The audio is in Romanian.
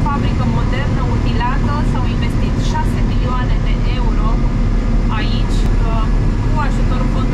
fabrică modernă, utilată, s-au investit 6 milioane de euro aici, cu ajutorul